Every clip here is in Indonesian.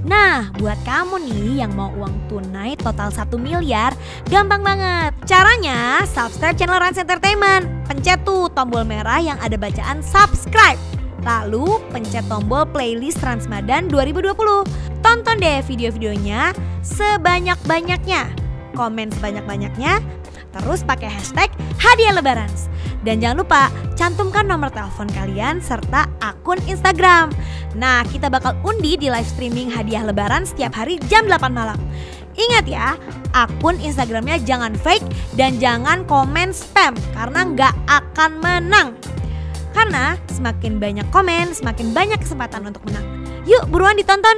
Nah, buat kamu nih yang mau uang tunai total 1 miliar, gampang banget. Caranya, subscribe channel Rans Entertainment. Pencet tuh tombol merah yang ada bacaan subscribe. Lalu pencet tombol playlist Ransmadan 2020. Tonton deh video-videonya sebanyak-banyaknya. Komen sebanyak-banyaknya. Terus pakai hashtag hadiah lebaran. Dan jangan lupa cantumkan nomor telepon kalian serta akun Instagram. Nah, kita bakal undi di live streaming hadiah lebaran setiap hari jam 8 malam. Ingat ya, akun Instagramnya jangan fake dan jangan komen spam karena nggak akan menang. Karena semakin banyak komen, semakin banyak kesempatan untuk menang. Yuk buruan ditonton.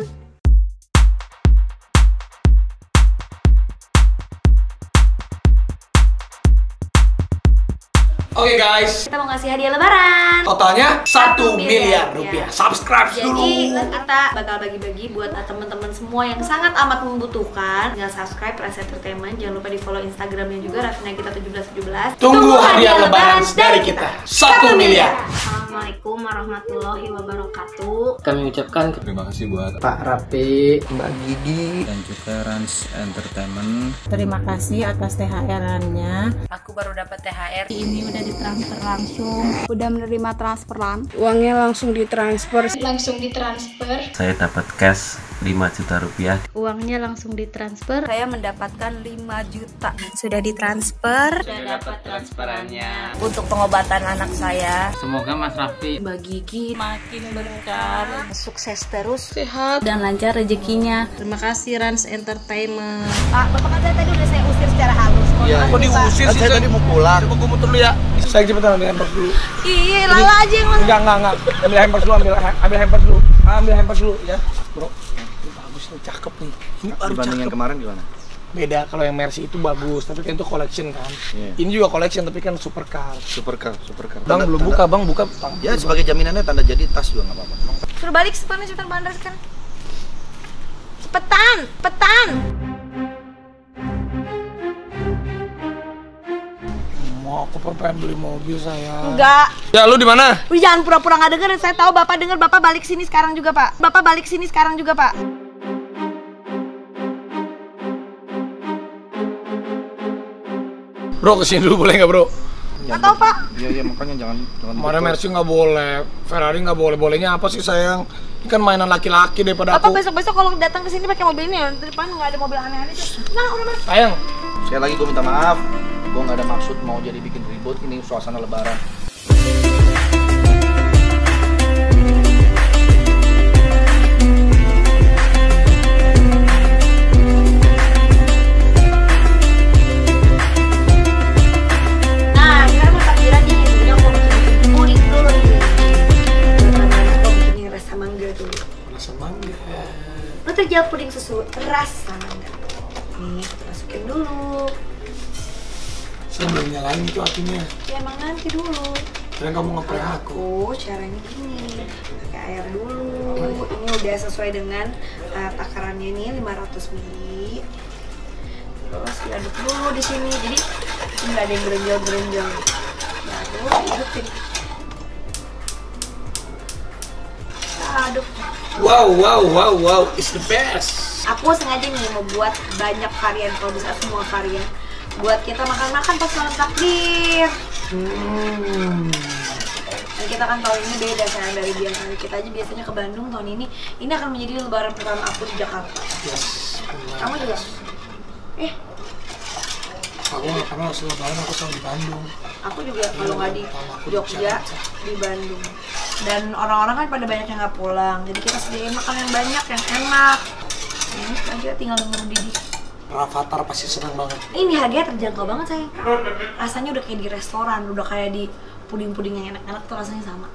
Oke guys, kita mau ngasih hadiah lebaran. totalnya 1 miliar rupiah. Subscribe dulu. Jadi kita bakal bagi-bagi buat teman-teman semua yang sangat amat membutuhkan. Tinggal subscribe Rans Entertainment. Jangan lupa di follow Instagramnya juga Rafina kita 1717. Tunggu hadiah lebaran dari kita 1 miliar. Assalamualaikum warahmatullahi wabarakatuh. Kami ucapkan Terima kasih buat Pak Rapi, Mbak Gigi, dan juga Rans Entertainment. Terima kasih atas THR-nya. Aku baru dapat THR. Ini udah ditransfer langsung. Udah menerima transferan. Uangnya langsung ditransfer. Saya dapat cash 5 juta rupiah. Uangnya langsung ditransfer. Saya mendapatkan 5 juta. Sudah ditransfer. Sudah dapat transferannya. Untuk pengobatan anak saya. semoga Mas Rafi, Mbak Gigi Makin berkah. Sukses terus. sehat dan lancar rezekinya. Terima kasih Rans Entertainment. Pak, Bapak kan tadi udah saya usir secara halus. Iya, kok diusir sih? Saya tadi mau pulang. Coba gue muter dulu ya. Saya cepetan ambil hampers dulu. Iya, Lala aja yang Enggak. Ambil hampers dulu, ambil hampers dulu. Ambil hampers dulu ya, bro. Ini bagus nih, cakep nih. Ini baru Dibanding yang cakep. kemarin gimana? Beda, kalau yang Mercy itu bagus, tapi kan itu collection kan. Iya. Ini juga collection tapi kan supercar. Supercar. Bang belum buka, Bang buka. Ya sebagai jaminannya tanda jadi tas juga nggak apa-apa. Suruh balik sepanjang cepetan bandar kan. Cepetan. Mau aku pengen beli mobil saya. Enggak. Ya lu di mana? Udah jangan pura-pura nggak denger. Saya tahu Bapak denger. Bapak balik sini sekarang juga, Pak. Bro kesini dulu boleh nggak bro? Nggak tahu, Pak. Iya makanya jangan. Kemarin Mercy nggak boleh, Ferrari nggak boleh. Bolehnya apa sih sayang? Ini kan mainan laki-laki daripada Bapak aku. besok-besok kalau datang ke sini pakai mobil ini, di depan nggak ada mobil aneh-aneh. Nah, udah Mas. Sayang, Sekali lagi gue minta maaf. Gue nggak ada maksud mau jadi bikin ribut. Ini suasana lebaran. Nah, kita mau takbiran nih. Sebenarnya aku mau bikin puding dulu nih. Aku bikin rasa mangga dulu. rasa mangga. Lo terjawab puding susu rasa mangga. Nih, kita masukin dulu. Saya belum nyalain itu apinya. Ya emang nanti dulu. Kalian kamu ngeprank aku. Caranya gini, pakai air dulu. Ini udah sesuai dengan takarannya ini 500 ml. Terus diaduk dulu di sini. Jadi nggak ada yang gerenjel-gerenjel. Baru diadukin. Aduk. Wow, it's the best. Aku sengaja nih mau buat banyak varian, kalau bisa semua varian. Buat kita makan-makan pas malam takbir. Dan kita kan tahun ini beda sayang dari biasanya. Kita aja biasanya ke Bandung, tahun ini akan menjadi lebaran pertama aku di Jakarta. Yes. Kamu juga? Aku nggak pernah lebaran, aku selalu di Bandung. Aku juga kalau nggak di Jogja, di Bandung. Dan orang-orang kan pada banyak yang nggak pulang. Jadi kita sediain makan yang banyak, yang enak. Ini aja tinggal nunggu Didi. Rafathar pasti senang banget. Ini harganya terjangkau banget sayang. Rasanya udah kayak di restoran, udah kayak di puding-puding yang enak-enak tuh rasanya sama.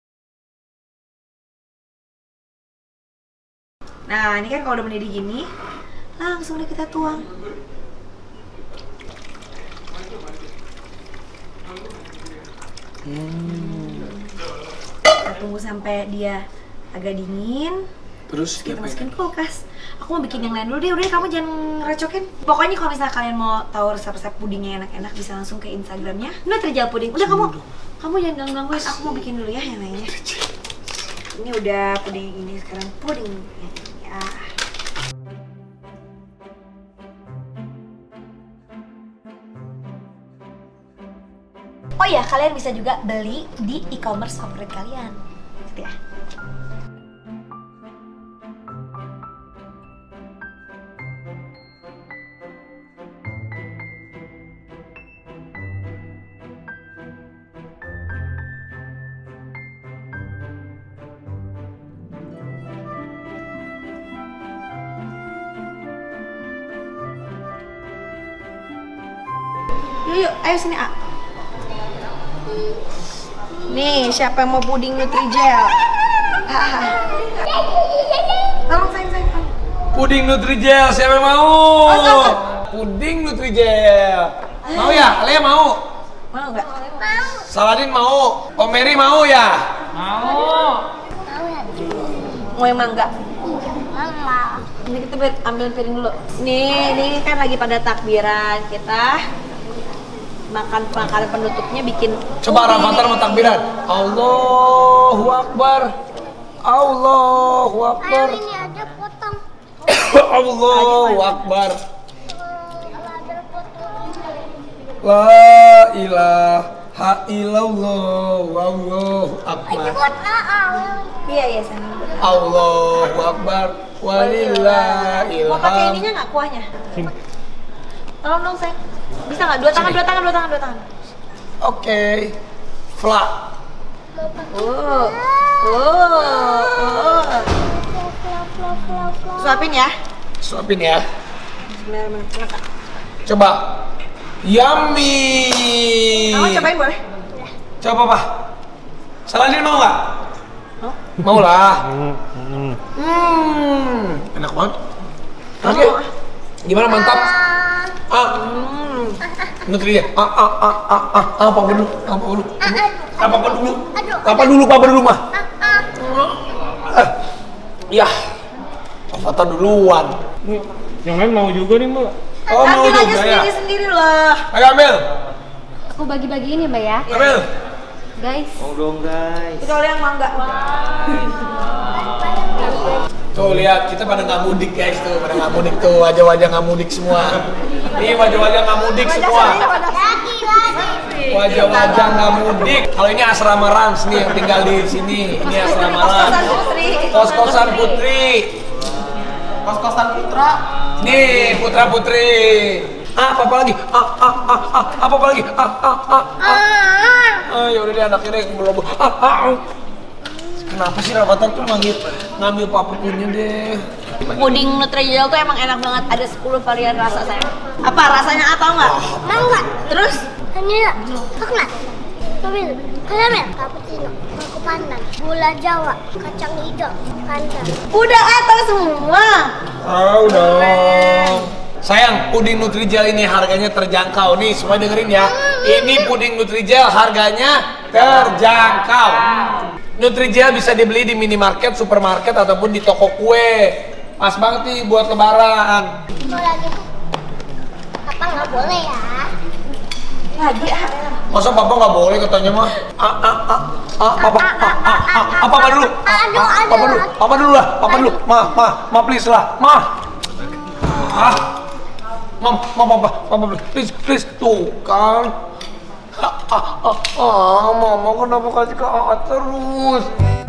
Nah ini kan kalau udah mendidih gini, langsung deh kita tuang. Kita tunggu sampai dia agak dingin. Terus Kita masukin kulkas. Aku mau bikin yang lain dulu deh, udah kamu jangan ngerecokin. Pokoknya kalau misalnya kalian mau tahu resep-resep pudingnya enak-enak bisa langsung ke Instagramnya. Nah terjal puding. Udah kamu jangan gangguin. Aku mau bikin dulu ya yang lainnya. Ini udah puding ini, sekarang puding yang ini. Oh iya, kalian bisa juga beli di e-commerce favorit kalian. Gitu ya. Yuk, ayo sini, A. Nih, siapa yang mau puding Nutrijel? Tolong sayang. Puding Nutrijel, siapa yang mau? Puding Nutrijel. Mau ya? Lea mau? Mau nggak? Saladin mau? Om Mary mau ya? Mau yang mangga? Ini kita ambil piring dulu. Nih kan lagi pada takbiran. Kita makan makanan penutupnya bikin. Coba Rafathar mau takbiran. Allahu Akbar. Allahu Akbar. Ini ada potong. Allahu Akbar. Ada potong. La ilaha illallah. Wallahu Akbar. Iya sayang. Allahu Akbar. Walillahil Mau pakai hamd. ininya nggak kuahnya? Tolong dong sayang. Bisa nggak? Dua tangan. Oke. Fla. Suapin ya. Suapin ya. Bismillahirrahmanirrahim. Coba. Yummy. Kamu cobain boleh? Coba Pak. Saladin mau nggak? Mau lah. Enak banget. Oke. Gimana, mantap? Nutrijel. Apa dulu mah. Ya. Foto duluan. Yang lain mau juga nih, Mbak. Oh, mau Ambil juga aja ya. sendiri lah. Ayo ambil. Aku bagi-bagiin ya Mbak ya. Ambil. Guys. Mau dong, guys. Itu oleh yang mangga. Tuh lihat, kita pada nggak mudik guys tuh, pada nggak mudik tuh, wajah-wajah nggak mudik semua. Ini wajah-wajah nggak mudik semua. Wajah-wajah nggak mudik. Kalau ini asrama Rans nih yang tinggal di sini. Ini asrama Rans. Kos-kosan Putri. Kos-kosan Putra. Nih Putra Putri. Apa lagi? Apa lagi? Ya udah deh anaknya deh belum. Kenapa sih Rafathar tuh ngambil papa punya deh? Puding Nutrijel tuh emang enak banget. Ada 10 varian rasa sayang. Apa rasanya apa nggak? Mangga. Terus? Vanila. Coklat. Mobil. Karamel. Cappuccino. Aku pandan. Gula Jawa. Kacang hijau. Pandan. Udah atau semua? Tahu dong. Sayang, puding Nutrijel ini harganya terjangkau nih, semua dengerin ya. Ini puding Nutrijel harganya terjangkau. Nutrijel bisa dibeli di minimarket, supermarket ataupun di toko kue. Pas banget nih buat lebaran. Mau lagi? Apa nggak boleh ya? Lagi Masa papa nggak boleh katanya mah? Papa dulu. Papa dulu lah. Ma please lah. Papa please tuh kan. Mama kenapa kasih ke AA terus?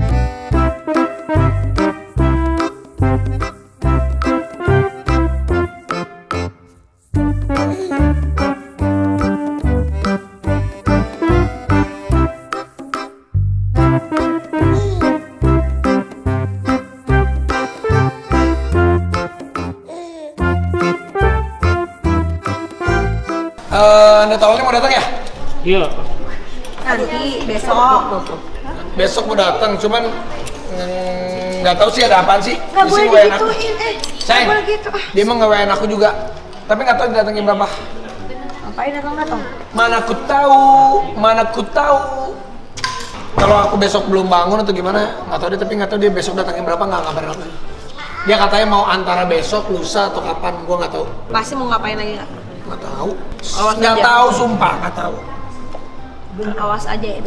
Anda tolongnya mau datang ya? Iya. nanti besok. Besok mau datang, cuman nggak tahu sih ada apaan sih. Nggak boleh digituin, Sayang, nggak boleh gitu. dia emang nge-WA aku juga, tapi nggak tahu datangnya berapa. Ngapain datang? Mana aku tahu. Kalau aku besok belum bangun atau gimana, nggak tahu dia, tapi nggak tahu dia besok datangnya berapa, nggak ngabarin aku. Dia katanya mau antara besok, lusa atau kapan, gua nggak tahu. Pasti mau ngapain lagi nggak? Nggak tahu. Awas Nggak aja. tahu, sumpah nggak tahu. Awas aja ya.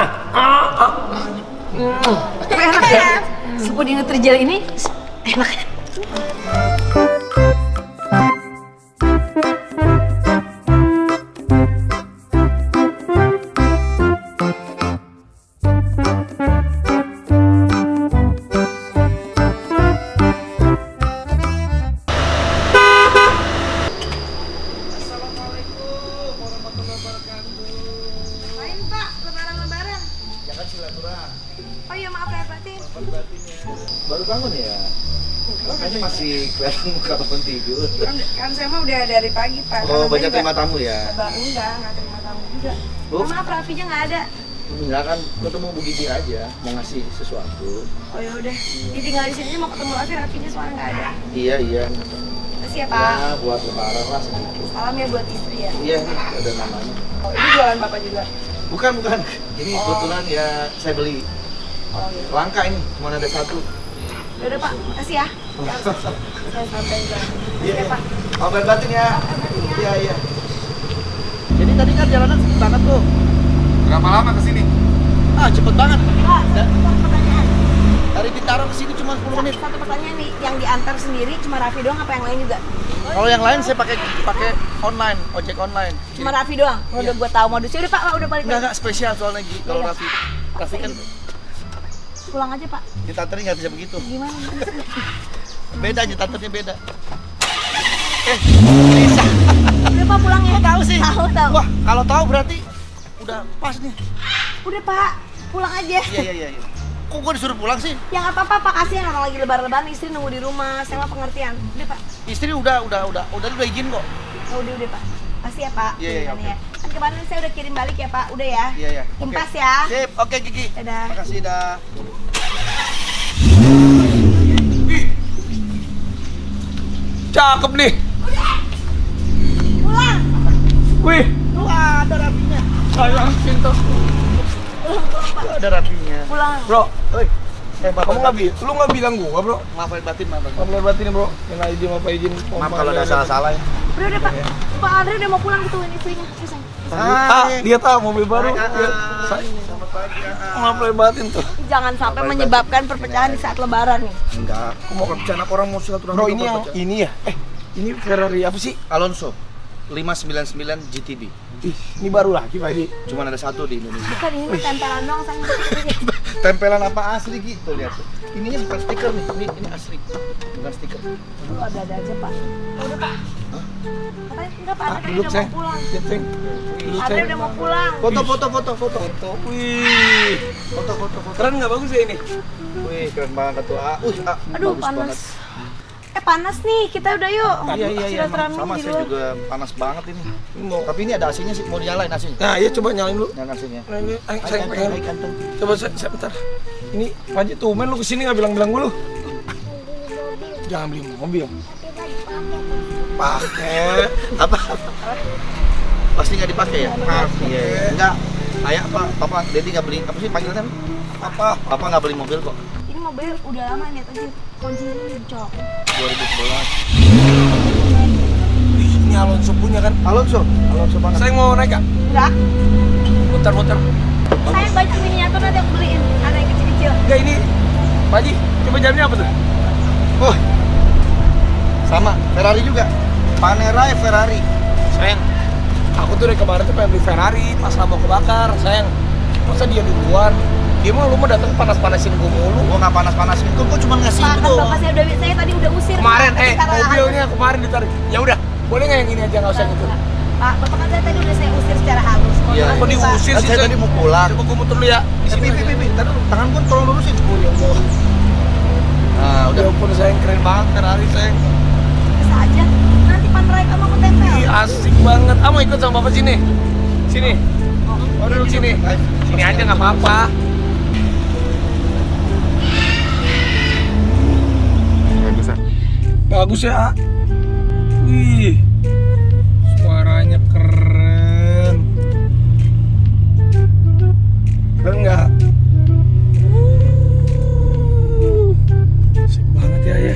Tapi enak ya. Sepuding Nutrijel ini enak. Makanya masih kelihatan muka temen tidur. Kan saya mah udah dari pagi, Pak. Oh, banyak terima tamu ya? Enggak terima tamu juga. Maaf, Raffinya nggak ada. Enggak kan, ketemu Bu Gigi aja, mau ngasih sesuatu. Oh ya udah. Ditinggal di sini mau ketemu Raffinya soalnya nggak ada. Iya. Makasih ya, Pak. Ya, buat lebaran lah sedikit. Salam ya buat istri ya. Iya, nih ada namanya. Oh, ini jualan Bapak juga. Bukan. Ini kebetulan ya saya beli. Oh iya. Langka ini, cuma ada satu. Udah Pak, makasih ya. Saya sampai juga. Iya, Pak. Obat batin ya. Iya. Jadi tadi kan jalanan cepet banget tuh. Berapa lama kesini? Cepet banget. Pak, satu pertanyaan. Dari Bintaro ke sini cuma 10 menit. Satu pertanyaan nih, yang diantar sendiri cuma Raffi doang apa yang lain juga? Kalau yang lain saya pakai online, ojek online. Cuma Raffi doang? Udah gue tahu modusnya. Udah Pak, udah balik. Enggak spesial soalnya Gi. Kalau Raffi kan Pulang aja Pak. nyetanternya nggak bisa begitu. Gimana? Beda nyetanternya beda. Bisa. Udah Pak pulang ya. Tahu sih. Tahu. Wah, kalau tahu berarti udah pas nih. Udah Pak, pulang aja. Iya. Kok gua disuruh pulang sih? Ya nggak apa-apa Pak, kasihan orang lagi lebaran istri nunggu di rumah. Saya mah pengertian. Udah Pak. Istri udah izin kok. Oh, udah Pak. Kasih ya Pak. Iya, ya. Kan kemarin saya udah kirim balik ya Pak. Udah ya. Iya. Impas ya. Sip, oke Gigi. Dadah. Makasih dah. Cakep nih. Pulang. Wih, Tuh ada rapinya. sayang cinta. Tuh ada rapinya. Pulang. Bro, Bapak lu nggak bilang gua, bro? maaf batin. Maaf lahir batin ya, bro. Minta izin, izin. Maaf kalau ada salah-salah ya. Udah Pak. Pak Andre udah mau pulang gitu ini istrinya. Dia tahu mobil baru. Selamat pagi. Maaf lahir batin tuh. Jangan sampai menyebabkan perpecahan di saat lebaran nih. Enggak, aku mau rencana orang mau silaturahmi. Bro, ini yang ini ya? Ini Ferrari apa sih? Alonso 599 GTB. Ih, ini baru lagi Pak Edi. Cuma ada satu di Indonesia. Bukan ini tempelan doang sayang. Tempelan apa asli gitu lihat tuh. Ininya bukan stiker nih, ini asli. Bukan stiker. Lu ada aja Pak. Udah Pak. Katanya enggak Pak, Andre Duduk, udah sayang. mau pulang. Ceng. Andre udah mau pulang. Foto. Wih. Foto. Keren nggak bagus ya ini? Wih, keren banget tuh. Aduh, bagus panas. banget. Panas nih, kita udah yuk. Iya, Silaturahmi sama di saya luar. juga panas banget ini. Tapi ini ada AC-nya sih, mau dinyalain AC-nya. Nah, iya coba nyalain dulu. Nyalain AC-nya. Saya pengen. Coba saya bentar. Ini Pak Haji tumben lu kesini nggak bilang-bilang gue lu. Jangan beli mobil. Pakai. Apa? Pasti nggak dipakai ya? Iya. Enggak. Ayah apa? Papa, Dedi nggak beli. Apa sih panggilannya? Apa? Papa nggak beli mobil kok. Ini mobil udah lama nih, tadi kuncinya ini dicok. 2011. Ini Alonso punya kan? Alonso banget. Saya mau naik Kak? Enggak, Muter-muter. saya banyak miniatur nanti aku beliin. Ada yang kecil-kecil. Enggak ini. Pak Haji, coba jamnya apa tuh? Oh, sama Ferrari juga. Panerai Ferrari. Sayang, aku tuh dari kemarin tuh pengen beli Ferrari, pas mau kebakar. Sayang, masa dia duluan? Dia mah lu mau datang panas-panasin gue mulu. Gua nggak panas-panasin, gua cuma ngasih Pak, itu kan doang. bapak saya tadi udah usir. Kemarin, Pak. Sekarang mobilnya kemarin ditarik. Ya udah, boleh nggak yang ini aja nggak usah gitu? Pak, bapak kan saya tadi udah saya usir secara halus. Iya. Kok diusir Kan sih? saya tadi mau pulang. Coba gue muter dulu ya. Di sini. Pipi, tangan gua tolong lurusin. Oh ya Allah. Nah, Udah udah. pun sayang keren banget Ferrari sayang. Bisa aja. Nanti panerai kamu aku tempel. Ih, asik banget. Ah mau ikut sama bapak sini? Sini. Oh duduk sini. Sini aja nggak apa-apa. Bagus ya. Wih, suaranya keren. Keren nggak? Asik banget ya.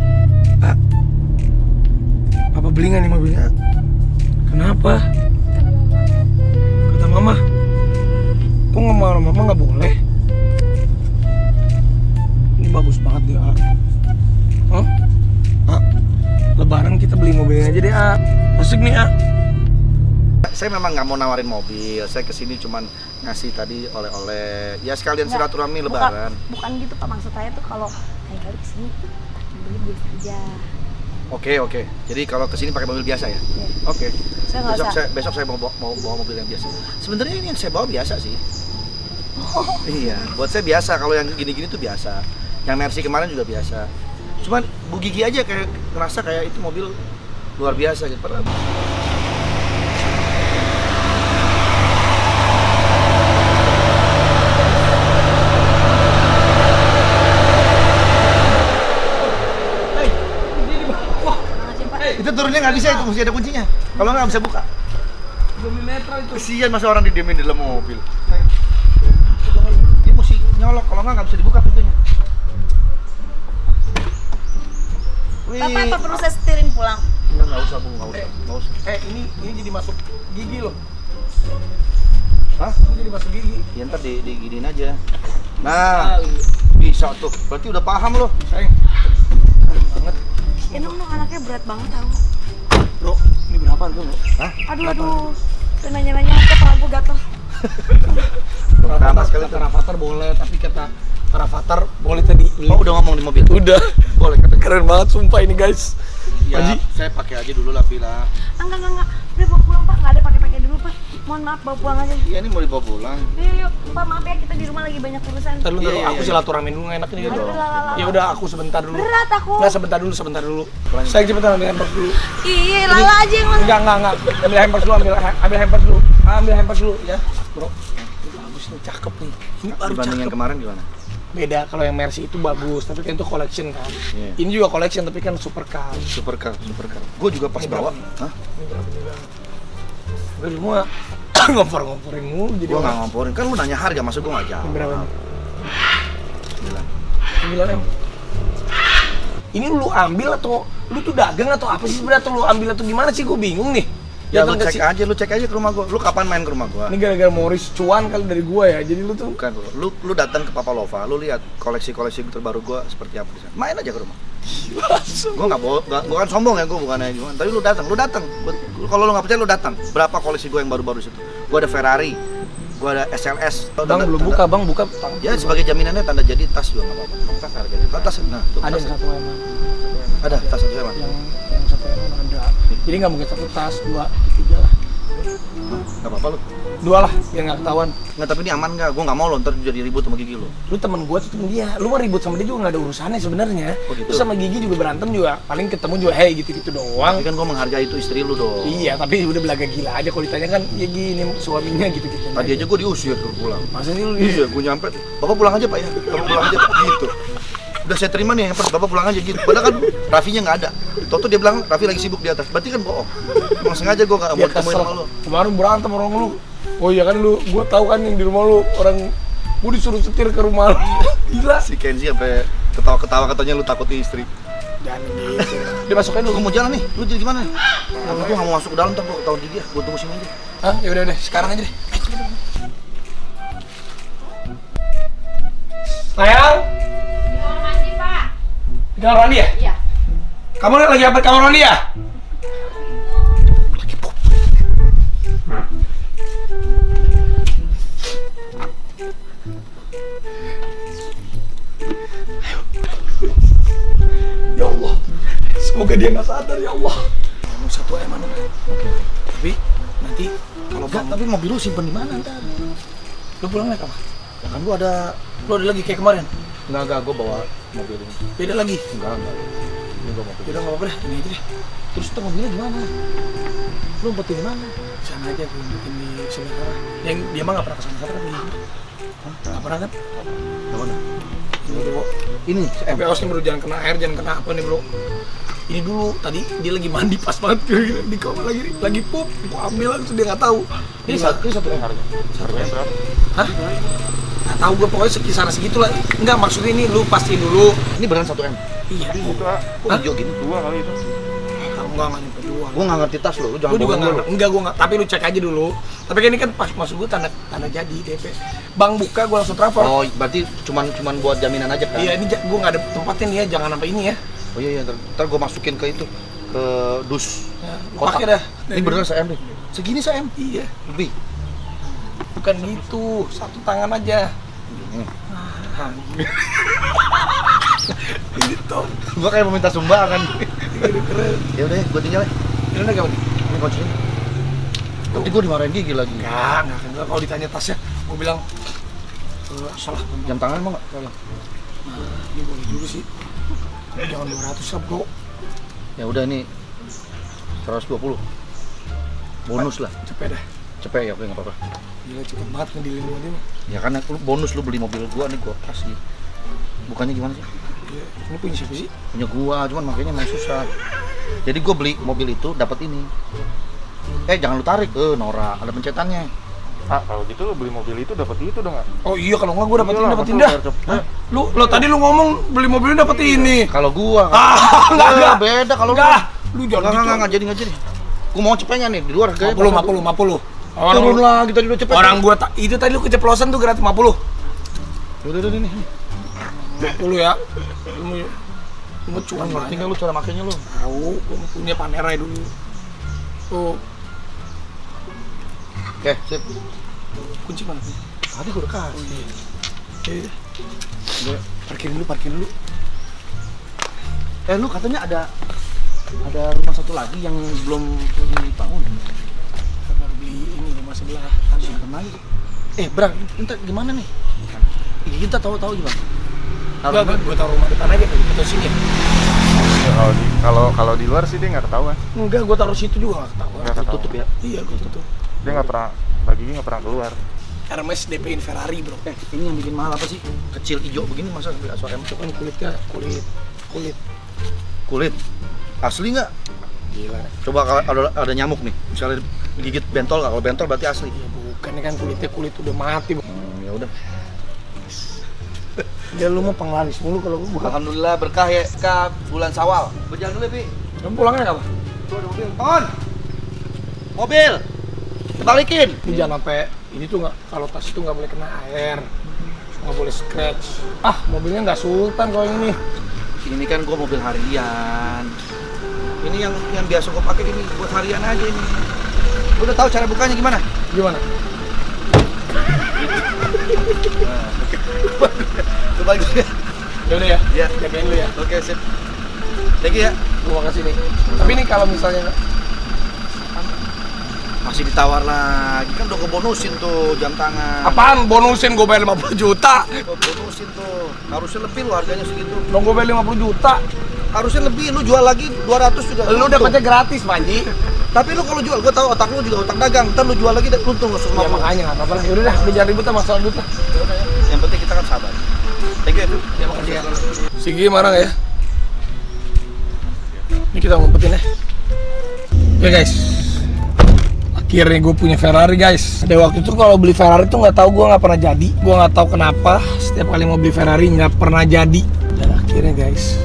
Apa beli nggak nih mobilnya? Kenapa? Kata mama. Kok ngomong mama nggak boleh? Ini bagus banget ya. Hah? Lebaran kita beli mobilnya aja deh, asik nih, Saya memang nggak mau nawarin mobil. Saya kesini cuman ngasih tadi oleh-oleh. Ya sekalian silaturahmi Lebaran. Bukan gitu Pak, maksud saya tuh kalau lain kali kesini beli biasa aja. Oke. Jadi kalau kesini pakai mobil biasa ya? Iya. Oke. Saya nggak usah. Besok saya mau bawa mobil yang biasa. Sebenarnya ini yang saya bawa biasa sih. Iya, buat saya biasa. Kalau yang gini-gini tuh biasa. Yang Mercy kemarin juga biasa. Cuman Bu Gigi aja kayak ngerasa kayak itu mobil luar biasa gitu. Padahal itu turunnya nggak bisa, itu mesti ada kuncinya. Kalau nggak bisa buka. Belum netral itu. Kesian masa orang didiemin di dalam mobil. Dia mesti nyolok, kalau nggak bisa dibuka pintunya. Bapak apa perlu saya setirin pulang? Nggak usah Bu, nggak usah. Ini jadi masuk gigi loh. Hah? Ini jadi masuk gigi. Ya ntar diginiin aja. Nah, bisa tuh. Berarti udah paham loh. Sayang. Banget. Ini anaknya berat banget tau. Bro, ini berapa harga bro? Hah? Aduh. Udah nanya-nanya ke kepala gue gatel. Nah, sekali kata Rafathar boleh, tapi kata Rafathar boleh tadi. Oh, udah ngomong di mobil? Udah. Boleh kata. Keren banget sumpah ini guys. Ya, Haji. saya pakai aja dulu lah Pila. Enggak. Udah bawa pulang Pak, nggak ada pakai dulu Pak. Mohon maaf, bawa pulang aja. Iya, ini mau dibawa pulang. Yuk, Pak maaf ya, kita di rumah lagi banyak urusan. Ntar dulu, Iya, aku iya. silaturahmi dulu nggak enak nih gitu. Aduh, lah. Ya udah aku sebentar dulu. Berat aku. Nggak sebentar dulu. Saya cepetan ambil hampers dulu. Iya, Lala aja yang Enggak. Ambil hampers dulu, ambil hampers dulu. Ambil hampers dulu ya, bro. Ini bagus nih, cakep nih. Ini baru Dibanding yang cakep. kemarin gimana? Beda, kalau yang Mercy itu bagus, tapi kan itu collection kan. Iya. Ini juga collection tapi kan supercar. Supercar. Gue juga pas Ini bawa. berapa? Hah? Ini berapa nih bang? Gue semua ngompor-ngomporin mulu jadi Gue nggak orang. ngomporin. Kan lu nanya harga, masa gue nggak jawab. Ini berapa nih? 9. 9 M. Ini lu ambil atau lu tuh dagang atau apa sih sebenarnya, atau lu ambil atau gimana sih, gue bingung nih. Ya lu Datang ke cek aja ke rumah gue. Lu kapan main ke rumah gue? Ini gara-gara Morris cuan kali dari gua ya, jadi lu tuh Bukan, lu datang ke Papa Lova, lu lihat koleksi terbaru gue seperti apa di sana. Main aja ke rumah. Gue bukan sombong ya, gue bukannya gimana. Tapi lu datang. Kalau lu nggak percaya lu datang. Berapa koleksi gue yang baru-baru situ? Gue ada Ferrari, gue ada SLS. Bang belum buka, Bang buka. Ya sebagai jaminannya tanda jadi tas juga nggak apa-apa. Tas harganya. Tas, nah tuh. Ada Tas. yang satu emang. Ada tas satu emang. Yang satu emang ada. Jadi nggak mungkin satu tas, 2, 3 lah. Nggak apa-apa lu. 2 lah, biar nggak ketahuan. Nggak, tapi ini aman nggak? Gue nggak mau lo ntar jadi ribut sama Gigi lo. Lu temen gua tuh temen dia, lu mau ribut sama dia juga nggak ada urusannya sebenarnya. Oh, gitu? Terus sama Gigi juga berantem juga, paling ketemu juga hey gitu-gitu doang. Tapi kan gue menghargai itu istri lu dong. Iya, tapi udah belaga gila aja kalau ditanya kan, ya gini suaminya gitu-gitu. Tadi aja gue diusir suruh pulang. Masa sih lu? Iya, gue nyampe. Bapak pulang aja Pak ya. Bapak pulang aja Pak. Gitu. Udah saya terima nih, Bapak pulang aja gitu. Padahal kan Raffinya nggak ada. Toto dia bilang Raffi lagi sibuk di atas. Berarti kan bohong. Emang sengaja gue nggak mau Ya ketemuin kesel. sama lu. Kemarin berantem orang lu. Oh iya kan lu, gua tahu kan yang di rumah lu orang gua disuruh setir ke rumah lu. Gila. Si Kenzi sampai ketawa-ketawa katanya lu takutin istri. Jangan gitu. Dia masukin Gue lu. mau jalan nih. Lu jadi gimana? Nah, gue nggak mau masuk ke dalam, ntar gue ketahuan Gigi ya. Gue tunggu sini aja. Hah? Ya udah deh, sekarang aja deh. Sayang. Di kamar mandi, Pak. Di kamar mandi ya? Iya. Kamu lagi apa di kamar mandi ya? Lagi pup. Ayo. Ya Allah. Semoga dia nggak sadar ya Allah. Mau 1 M mana? Oke. Tapi nanti kalau Enggak, tapi mobil lu simpen di mana ntar? lu pulang naik apa? Ya kan gua ada. Lu ada lagi kayak kemarin? Enggak, gue bawa mobil ini. Beda lagi? Enggak. Ini gue mobil. Udah nggak apa-apa deh, ini aja deh. Terus ntar mobilnya gimana? Lu umpetin di mana? Sana aja gue umpetin di sini sana. Yang dia mah nggak pernah kesana kan? Nggak pernah kan? Mana? Ini bro. Ini, FPOS nih bro, jangan kena air, jangan kena apa nih bro. Ini dulu tadi dia lagi mandi pas banget di kamar lagi pup, gua ambil langsung dia nggak tahu. Ini satu M harga. 1 M berapa? Hah? Nggak tahu gue, pokoknya sekitar segitu lah. Enggak, maksudnya ini lu pastiin dulu. Ini beneran 1 M. Iya. Kok hijau gini? 2 kali itu. Kamu nggak nyampe 2. Gue nggak ngerti tas lo, lu jangan Gue juga bohong nggak, lu. enggak gue nggak. Tapi lu cek aja dulu. Tapi kan ini kan pas masuk gue tanda jadi DP. Bang buka, gue langsung transfer. Oh, berarti cuman buat jaminan aja kan? Iya, ini gue nggak ada tempatnya nih ya, jangan sampai ini ya. Oh iya, ntar gue masukin ke itu, ke dus. Ya, lu Kotak. pakai dah. Ini beneran 1 M nih. Segini 1 M? Iya. Lebih. Bukan gitu, 1 tangan aja. Gitu. Gue kayak mau minta sumbangan. Keren. Ya udah, gue tinggal ya. Ini udah gak nih? Ini kuncinya. Nanti gue dimarahin Gigi lagi. Enggak. Kalau ditanya tasnya, gue bilang salah. Jam tangan emang nggak? Nah, ini boleh juga sih. Jangan 200 lah bro. Ya udah nih 120. Bonus lah. Cepet dah. Cepet ya, oke nggak apa-apa. Gila cepet banget ngedilin sama dia mah. Ya kan bonus lu beli mobil gua nih gua kasih. Bukannya gimana sih? Ya, ini punya siapa sih? Punya gua, cuman makanya emang susah. Jadi gua beli mobil itu dapat ini. Jangan lu tarik, Nora, ada pencetannya. Ah, kalau gitu lu beli mobil itu dapat itu dong nggak? Oh iya, kalau nggak gua dapetin dah. Lu tadi lu ngomong beli mobil ini dapet ini. Kalau gua enggak beda kalau lu jangan enggak jadi. Gua mau cepetnya nih di luar harganya 50. Turun lagi tadi udah cepet. Orang gua itu tadi lu keceplosan tuh gratis 50. Udah nih. 50 ya. Lu cuma ngerti enggak lu cara makainya lu? Tahu, gua punya Panera dulu. Tuh. Oke, sip. Kunci mana? Tadi gua udah kasih. Oke. Udah, parkirin dulu. Lu katanya ada rumah satu lagi yang belum dibangun. Kita baru beli ini rumah sebelah. Simpen lagi. Bra, entar gimana nih? Kita tahu gimana? Enggak, gua taruh rumah depan aja atau sini. Kalau di luar sih dia nggak ketahuan. Enggak, gua taruh situ juga nggak ketahuan. Tutup ya? Iya, gua tutup. Dia nggak pernah, Bagi nggak pernah keluar. Hermes DP-in Ferrari bro. Ini yang bikin mahal apa sih? Kecil hijau begini masa suara Hermes? Kan kulit. Asli nggak? Gila. Coba kalau ada nyamuk nih, misalnya gigit bentol nggak? Kalau bentol berarti asli. Ya bukan, ini kan kulit udah mati. Ya udah. Ya lu mau penglaris mulu kalau gua. Alhamdulillah berkah ya, Kak. Bulan Syawal. Berjalan dulu, Bi. Kamu pulangnya kapan? Tuh ada mobil. On. Mobil. Balikin. Ini jangan sampai ini tuh nggak, kalau tas itu nggak boleh kena air, nggak boleh scratch. Mobilnya nggak sultan kalau ini. Ini kan gua mobil harian. Ini yang biasa gua pakai ini buat harian aja ini. Udah tahu cara bukanya gimana? Gimana? Coba dulu ya. Yaudah ya. Iya. Jagain lu ya. Oke, sip. Lagi ya. Gua kasih nih. Tapi nih kalau misalnya masih ditawar lagi, kan udah bonusin tuh jam tangan. Apaan bonusin? Gue bayar 50 juta. Bonusin tuh, harusnya lebih lu harganya segitu. Lo gue bayar 50 juta. Harusnya lebih, lu jual lagi 200 juga. Lu dapetnya gratis, Panji. Tapi lu kalau jual, gue tahu otak lu juga otak dagang. Ntar lu jual lagi untung lu 150. Ya makanya nggak apa-apa lah. Yaudah dah, udah jangan ribut lah masalah duit lah. Yaudah ya. Yang penting kita kan sabar. Thank you, ya. Makasih ya. Sigi marah nggak ya? Ini kita ngumpetin ya. Ya guys. Akhirnya gue punya Ferrari guys. Dari waktu itu kalau beli Ferrari tuh nggak tahu, gue nggak pernah jadi. Gue nggak tahu kenapa setiap kali mau beli Ferrari nggak pernah jadi. Dan akhirnya guys,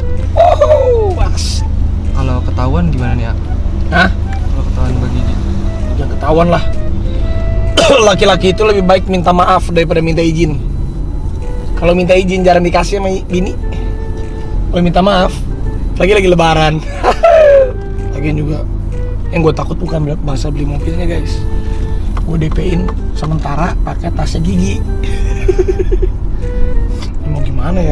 kalau ketahuan gimana nih, Ak? Hah? Kalau ketahuan Bagi Gigi? Jangan ketahuan lah. Laki-laki itu lebih baik minta maaf daripada minta izin. Kalau minta izin jarang dikasih sama bini. Kalau minta maaf, lagi lebaran. Lagian juga yang gue takut bukan masa beli mobilnya guys, gue DP-in sementara pakai tasnya Gigi. Mau gimana ya?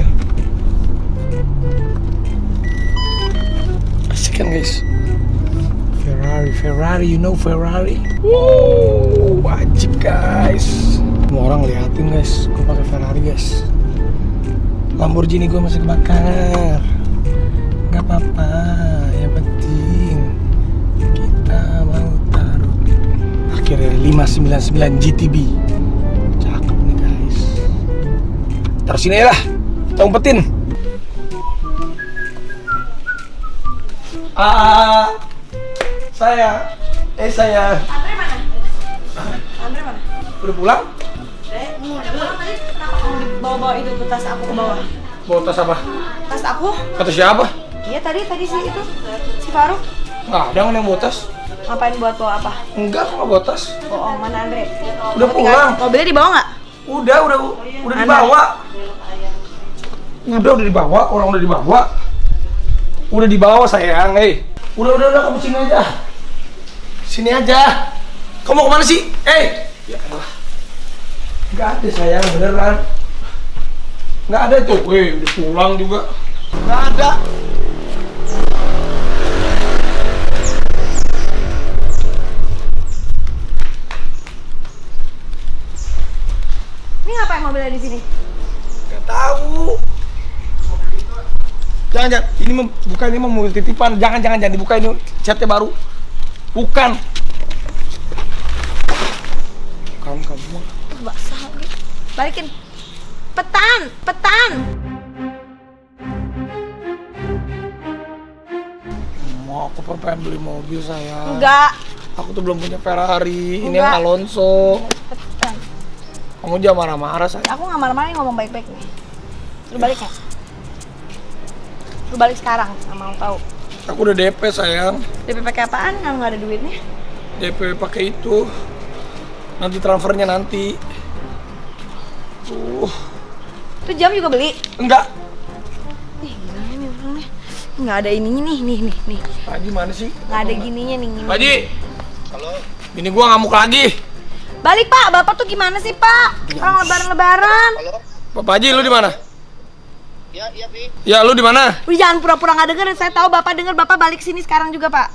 Asik kan guys? Ferrari, you know Ferrari? Wow, wajib guys. Semua orang liatin guys, gue pakai Ferrari guys. Lamborghini gue masih kebakar. Gak apa-apa, yang penting kita mau taruh. Akhirnya 599 GTB. Cakep nih guys. Taruh sini aja lah, kita umpetin. Saya. Andre mana? Andre mana? Udah pulang? Udah pulang tadi. Kenapa kamu bawa itu ke tas aku ke bawah? Bawa tas apa? Tas aku? Kata siapa? Iya tadi si itu si Faruk. Nggak ada yang bawa tas. Ngapain buat bawa apa? Enggak, nggak bawa tas. Bohong, mana Andre? Udah pulang. Mobilnya dibawa nggak? Udah dibawa. Udah dibawa, orang udah dibawa. Udah dibawa sayang, Udah kamu sini aja. Sini aja. Kamu mau kemana sih? Ya Allah. Nggak ada sayang, beneran. Nggak ada tuh, udah pulang juga. Nggak ada. Ini ngapain mobilnya di sini? Nggak tahu. Jangan, ini ini mah mobil titipan. Jangan dibuka ini. Catnya baru. Bukan. Kamu. Basah lagi. Balikin. Petan. Mau aku pengen beli mobil sayang. Enggak. Aku tuh belum punya Ferrari. Ini Enggak. yang Alonso. Petan. Kamu jangan marah-marah sayang. Aku nggak marah-marah, ngomong baik-baik nih. Lu balik ya? Lu balik sekarang, nggak mau tahu. Aku udah DP sayang. DP pakai apaan? Nggak ada duitnya. DP pakai itu. Nanti transfernya nanti. Itu jam juga beli? Enggak. Ih, gila ini orangnya. Nggak ada ininya nih. Pak Haji mana sih? Nggak ada gininya nih. Pak Haji. Halo. Bini gua ngamuk lagi. Balik Pak, Bapak tuh gimana sih Pak? Orang lebaran-lebaran. Pak Haji, lu di mana? Iya, Pi. Ya, lu di mana? Udah jangan pura-pura nggak denger. Saya tahu Bapak denger. Bapak balik sini sekarang juga Pak.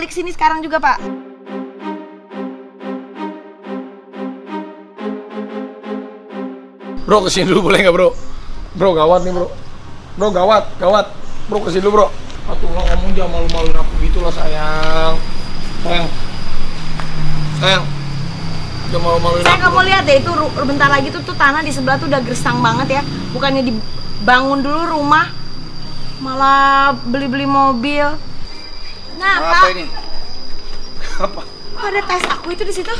Bro, kesini dulu boleh nggak bro? Bro, gawat nih bro. Bro, gawat. Bro, kesini dulu bro. Atuh lah, ngomong jangan malu-maluin aku gitu lah sayang. Sayang. Jangan malu-maluin Saya aku. nggak mau lihat deh itu bentar lagi tuh tanah di sebelah tuh udah gersang banget ya. Bukannya dibangun dulu rumah, malah beli mobil. Nah, Apa Pak. ini? Apa? Kok ada tas aku itu di situ?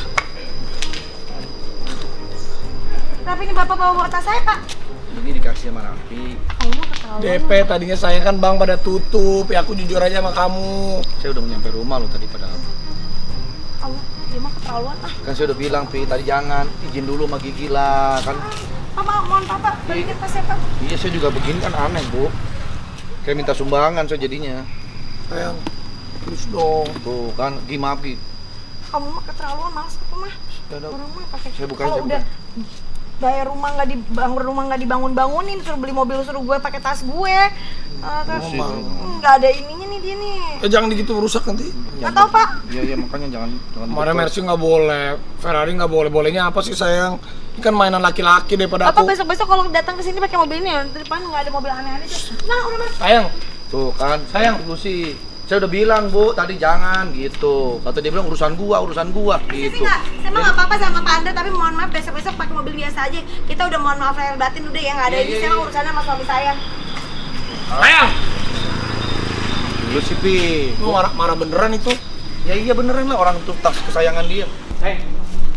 Kenapa ini Bapak bawa tas saya, Pak? Ini dikasih sama Raffi. Kamu keterlaluan. DP tadinya saya kan bang pada tutup. Ya aku jujur aja sama kamu. Saya udah mau nyampe rumah lo tadi padahal. Kamu dia mah keterlaluan ah. Kan saya udah bilang, Pi, tadi jangan. Izin dulu sama Gigi lah, kan. Papa, mohon Papa, balikin tasnya, Pak. Iya, saya juga begini kan aneh, Bu. Kayak minta sumbangan saya jadinya. Sayang, terus dong. Tuh kan, Gi maaf, Gi. Kamu mah keterlaluan, males aku mah. Orang mah pakai. Saya bukan, kalau saya udah bayar rumah nggak dibangun-bangunin, suruh beli mobil suruh gue pakai tas gue. Nggak ada ininya nih dia nih. Jangan gitu rusak nanti. Nggak tahu Pak. Iya, makanya jangan. Kemarin Mercy nggak boleh, Ferrari nggak boleh. Bolehnya apa sih sayang? Ini kan mainan laki-laki daripada Apa aku. besok kalau datang ke sini pakai mobil ini ya? Di depan nggak ada mobil aneh-aneh tuh. Nah, udah Mas. Sayang, Tuh kan, sayang. Dulu sih. Saya udah bilang, Bu, tadi jangan gitu. Kata dia bilang urusan gua gitu. Saya mah nggak apa-apa sama Pak Andre, tapi mohon maaf besok-besok pakai mobil biasa aja. Kita udah mohon maaf lahir batin udah ya nggak ada ini. Saya mah urusannya sama suami saya. Sayang. Dulu sih, Pi. Lu marah beneran itu? Ya iya beneran lah, orang itu tas kesayangan dia. Sayang.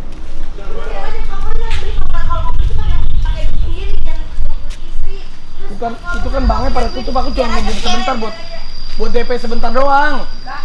Bukan, itu kan bangnya pada tutup. Aku cuma mau beli sebentar buat DP sebentar doang.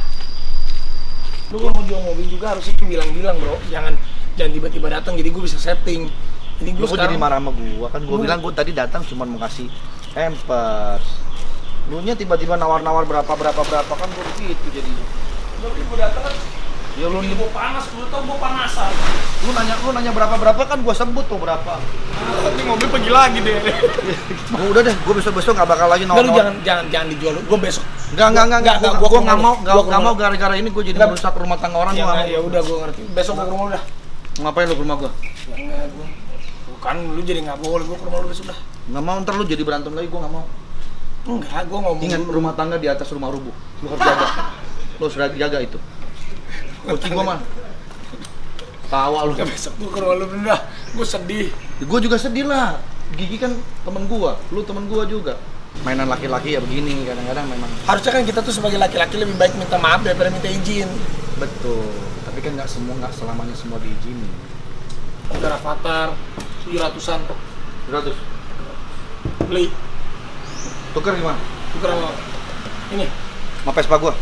Lu kalau mau jual mobil juga harusnya bilang-bilang bro. Jangan tiba-tiba datang jadi gue bisa setting. Ini gue jadi marah sama gua kan. Gua bilang gua tadi datang cuma mau kasih hampers. Lu nya tiba-tiba nawar-nawar berapa kan gua begitu jadinya. Gue datang kan. Ya lu Gue panas, gue tau gue panasan. lu nanya berapa kan gua sebut tuh berapa. Nanti mobil pergi lagi deh. Gua udah deh, gua besok nggak bakal lagi nawar. Lu jangan dijual. Gue besok. Enggak, gua nggak mau gara-gara ini gua jadi merusak rumah tangga orang. Gua nggak mau. Ya udah gue ngerti. Besok gue ke rumah lu dah. Ngapain lu ke rumah gua? Enggak, gue. Bukan lu jadi nggak boleh gue ke rumah lu besok dah. Nggak mau, ntar lu jadi berantem lagi, gua nggak mau. Enggak, gue ngomong. Ingat rumah tangga di atas rumah rubuh. Lu harus jaga. Lu harus jaga itu. Kucing gua mah. Tawa lu. Besok gue ke rumah lu dah. Gue sedih. Gue juga sedih lah. Gigi kan temen gua, lu temen gua juga. Mainan laki-laki ya begini kadang-kadang memang. Harusnya kan kita tuh sebagai laki-laki lebih baik minta maaf daripada minta izin. Betul. Tapi kan nggak selamanya semua diizinin. Udah Avatar 700-an. 100. Beli. Tuker gimana? Tuker sama ini. Sama Vespa gua.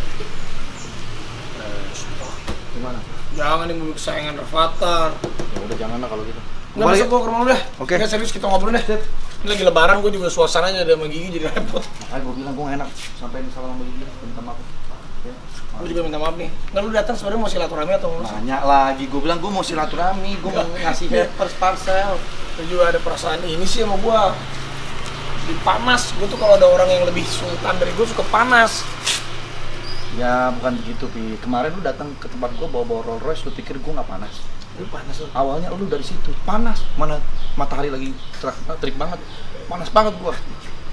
Gimana? Jangan yang mobil kesayangan Avatar. Ya udah jangan lah kalau gitu. Nggak, besok gue ke rumah lu dah. Oke. Nggak, serius kita ngobrol deh. Ini lagi lebaran, gue juga suasananya ada sama Gigi jadi repot. Makanya gua bilang gua nggak enak sampai salah sama Gigi. Minta maaf. Oke. Gue juga minta maaf nih. Nggak, lu datang sebenarnya mau silaturahmi atau mau? Nanya lagi, gua bilang gua mau silaturahmi, gua mau ngasih hampers parcel. Lu juga ada perasaan ini sih sama gue. Panas, gue tuh kalau ada orang yang lebih sultan dari gue suka panas. Ya bukan begitu, Pi. Kemarin lu datang ke tempat gua bawa Rolls Royce, lu pikir gua nggak panas? Lu panas lu. Awalnya lu dari situ panas, mana matahari lagi terik banget, panas banget gua.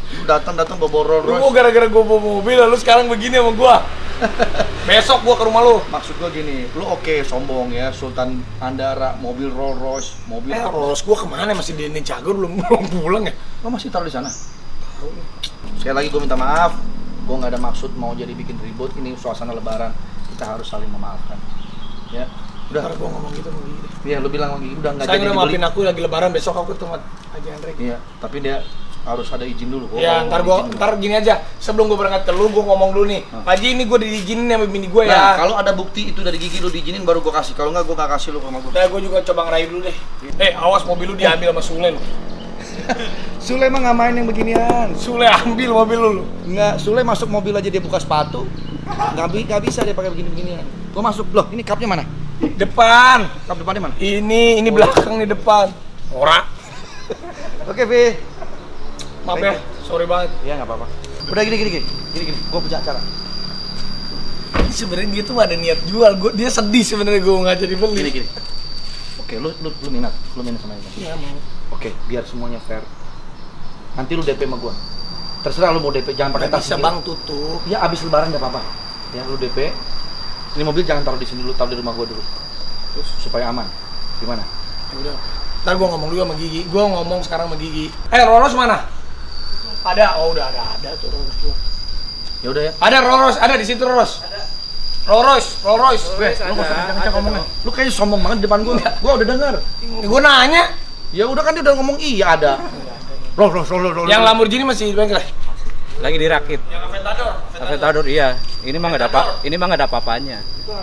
Lu datang bawa Rolls Royce. Lu gara-gara gua bawa mobil, lu sekarang begini sama gua. Besok gua ke rumah lu. Maksud gua gini, lu oke sombong ya, Sultan Andara, mobil Rolls Royce, mobil Rolls gua kemana? Masih di Cagur belum pulang ya? Lo masih taruh di sana? Sekali lagi gua minta maaf. Gua nggak ada maksud mau jadi bikin ribut. Ini suasana Lebaran, kita harus saling memaafkan. Ya, udah. Ntar gua ngomong gitu sama Gigi. Iya, lu bilang sama Gigi udah nggak Saya jadi udah dibeli. maafin aku lagi Lebaran, besok aku ketemu Haji Hendrik. Iya, tapi dia harus ada izin dulu. Ya, ntar gini aja. Sebelum gua berangkat ke lu, gua ngomong dulu nih. Pak Haji, ini gua diizinin sama bini gua ya. Nah, kalau ada bukti itu dari Gigi lu diizinin baru gua kasih. Kalau nggak gua nggak kasih lu sama gua. Udah, gua juga coba ngerayu dulu deh. Awas mobil lu diambil sama Sule lu. Sule emang nggak main yang beginian. Sule ambil mobil lu. Nggak, Sule masuk mobil aja dia buka sepatu. Nggak bisa dia pakai begini-beginian. Gua masuk, loh ini cupnya mana? Depan. Cup depannya mana? Ini belakang nih depan. Ora. Oke, Vi. Maaf ya, sorry banget. Iya nggak apa-apa. Udah gini. Gua punya acara. Sebenarnya dia tuh ada niat jual. Dia sedih sebenarnya gua nggak jadi beli. Gini. Oke, lu minat sama ini. Iya mau. Oke, biar semuanya fair. Nanti lu DP sama gua. Terserah lu mau DP, jangan pakai tas. Bisa Bang tutup. Ya abis Lebaran nggak apa-apa. Ya lu DP. Ini mobil jangan taruh di sini dulu, taruh di rumah gua dulu. Terus supaya aman. Gimana? Ya udah. Ntar gua ngomong dulu sama Gigi. Gua ngomong sekarang sama Gigi. Roros mana? Ada. Oh, udah ada tuh Roros gua. Ya udah ya. Ada Roros, ada di situ Roros. Rolls Royce. Lu nggak usah kencang ngomongnya. Lu kayaknya sombong banget di depan gua. Gua udah dengar. Gua nanya. Ya udah kan dia udah ngomong iya ada. Rolls. Yang Lamborghini masih di bengkel. Lagi dirakit. Yang Aventador iya. Ini mah nggak ada apa-apanya.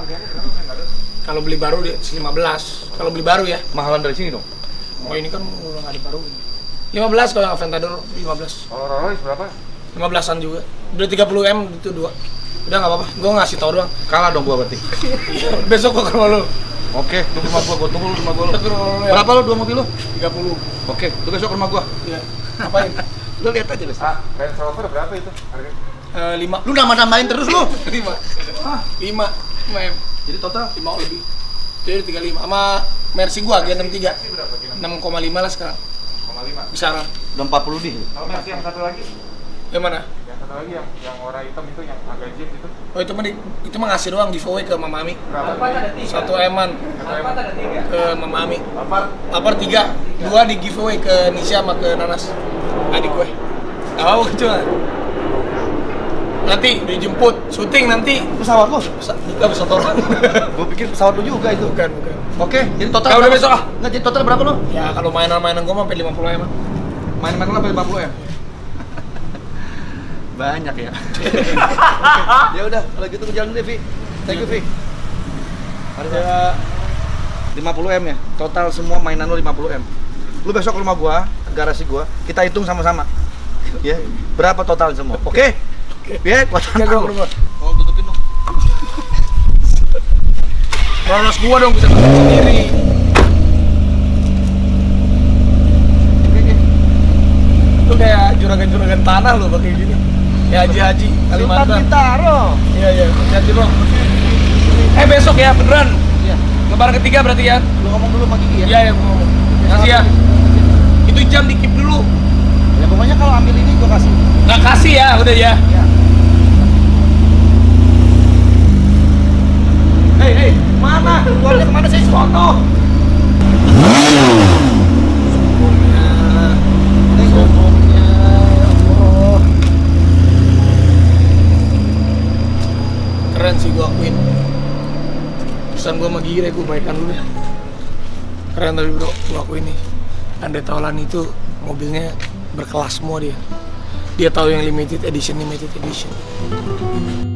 Kalau beli baru dia 15. Kalau beli baru ya. Mahalan dari sini dong. Oh ini kan udah nggak ada baru. 15 kalau yang Aventador 15. Kalau Rolls berapa? 15-an juga. Udah 30M itu 2. Udah nggak apa-apa. Gua ngasih tau doang. Kalah dong gua berarti. Besok gua ke rumah lu. Oke, lu ke rumah gua tunggu lu ke rumah gua. Ya. Berapa lu dua mobil lu? 30. Oke, lu besok ke rumah gua. Iya. Ngapain? Lu lihat aja deh. Range Rover berapa itu harganya? 5. Lu nambah-nambahin terus lu. 5. 5M. Jadi total 5 lebih. Jadi 35 sama Mercy gua G63. 6,5 lah sekarang. 6,5. Besaran. udah 40 di. Kalau masih yang satu lagi? Yang mana? Yang satu lagi yang warna hitam itu yang agak jeep itu. Oh itu mah ngasih doang giveaway ke Mama Ami. Berapa? 1 eman ke Mama Ami. Lapar 3. 2 di giveaway ke Nisha sama ke Nanas. Adik gue. Apa cuma? Nanti dijemput syuting nanti. Pesawat lu? Enggak pesawat orang. Gue pikir pesawat lu juga itu. Bukan. Oke, jadi total. Udah besok ah. Enggak, jadi total berapa lu? Ya kalau mainan-mainan gue sampai 50 eman. Main-main lu sampai 50 ya? Banyak ya. Ya udah, kalau gitu ke jalan dulu, Vi. Thank you, Vi. Ada 50 M ya. Total semua mainan lu 50 M. Lu besok ke rumah gua, ke garasi gua, kita hitung sama-sama. Ya, berapa total semua? Oke? Ya, gua tanya dong. Oh, tutupin dong. Rolos gua dong bisa tutup sendiri. Lu kayak juragan-juragan tanah lu pakai gini. Ya haji-haji Kalimantan. Sultan Bintaro. Iya, hati-hati bro. Besok ya, beneran. Iya. Lebaran ketiga berarti ya. Lu ngomong dulu sama Gigi ya. Iya, gua ngomong. Kasih ya. Itu jam di keep dulu. Ya pokoknya kalau ambil ini gua kasih. Nggak kasih ya, udah ya. Iya. Hei, mana? Keluarnya kemana sih? Sono. Keren sih gua akuin. Pesan gua sama Gigi deh, gua baikan dulu ya. Keren tapi bro, gua akuin nih. Andre Taulani itu mobilnya berkelas semua dia. Dia tahu yang limited edition.